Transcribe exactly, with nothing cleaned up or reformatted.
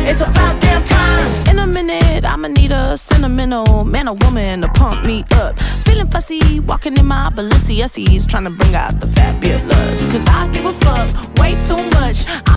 It's about damn time. In a minute, I'ma need a sentimental man or woman to pump me up. Feeling fussy, walking in my Balenciennes, trying to bring out the fabulous. Cause I give a fuck way too much.